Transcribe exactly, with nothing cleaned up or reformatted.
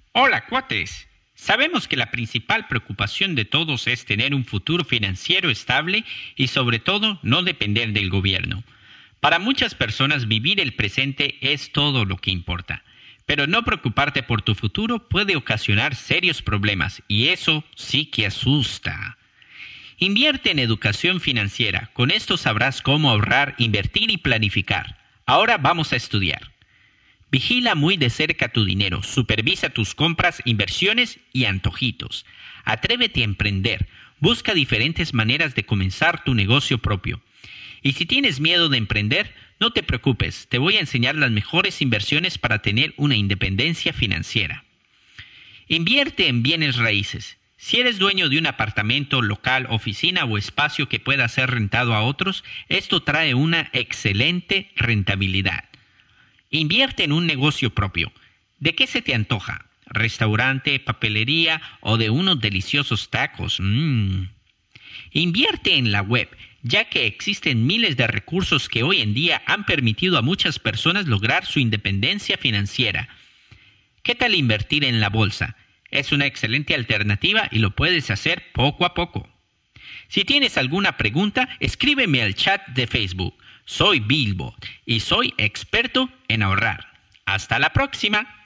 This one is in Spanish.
Hola, cuates. Sabemos que la principal preocupación de todos es tener un futuro financiero estable y sobre todo no depender del gobierno. Para muchas personas vivir el presente es todo lo que importa. Pero no preocuparte por tu futuro puede ocasionar serios problemas y eso sí que asusta. Invierte en educación financiera. Con esto sabrás cómo ahorrar, invertir y planificar. Ahora vamos a estudiar. Vigila muy de cerca tu dinero, supervisa tus compras, inversiones y antojitos. Atrévete a emprender, busca diferentes maneras de comenzar tu negocio propio. Y si tienes miedo de emprender, no te preocupes, te voy a enseñar las mejores inversiones para tener una independencia financiera. Invierte en bienes raíces. Si eres dueño de un apartamento, local, oficina o espacio que pueda ser rentado a otros, esto trae una excelente rentabilidad. Invierte en un negocio propio. ¿De qué se te antoja? ¿Restaurante, papelería o de unos deliciosos tacos? Mm. Invierte en la web, ya que existen miles de recursos que hoy en día han permitido a muchas personas lograr su independencia financiera. ¿Qué tal invertir en la bolsa? Es una excelente alternativa y lo puedes hacer poco a poco. Si tienes alguna pregunta, escríbeme al chat de Facebook. Soy Bilbo y soy experto en ahorrar. Hasta la próxima.